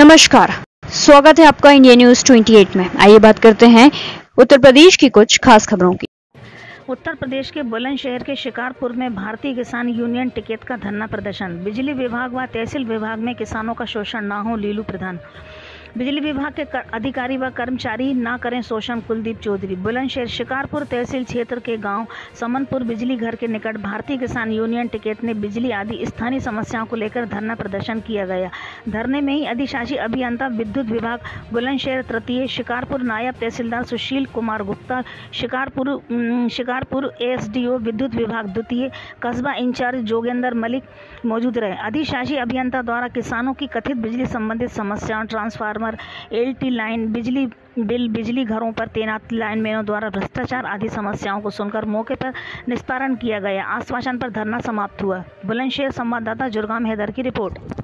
नमस्कार, स्वागत है आपका इंडिया न्यूज 28 में। आइए बात करते हैं उत्तर प्रदेश की कुछ खास खबरों की। उत्तर प्रदेश के बुलंदशहर के शिकारपुर में भारतीय किसान यूनियन टिकैत का धरना प्रदर्शन। बिजली विभाग व तहसील विभाग में किसानों का शोषण ना हो, लीलू प्रधान। बिजली विभाग के अधिकारी व कर्मचारी ना करें शोषण, कुलदीप चौधरी। बुलंदशहर शिकारपुर तहसील क्षेत्र के गांव समनपुर बिजली घर के निकट भारतीय किसान यूनियन टिकैत ने बिजली आदि स्थानीय समस्याओं को लेकर धरना प्रदर्शन किया गया। धरने में ही अधिशासी अभियंता विद्युत विभाग बुलंदशहर तृतीय, शिकारपुर नायब तहसीलदार सुशील कुमार गुप्ता, शिकारपुर एसडीओ विद्युत विभाग द्वितीय, कस्बा इंचार्ज जोगेंद्र मलिक मौजूद रहे। अधिशासी अभियंता द्वारा किसानों की कथित बिजली संबंधित समस्याओं, ट्रांसफार्मर, एलटी लाइन, बिजली बिल, बिजली घरों पर तैनात लाइनमैनों द्वारा भ्रष्टाचार आदि समस्याओं को सुनकर मौके पर निस्तारण किया गया। आश्वासन पर धरना समाप्त हुआ। बुलंदशहर संवाददाता जुरगाम हैदर की रिपोर्ट।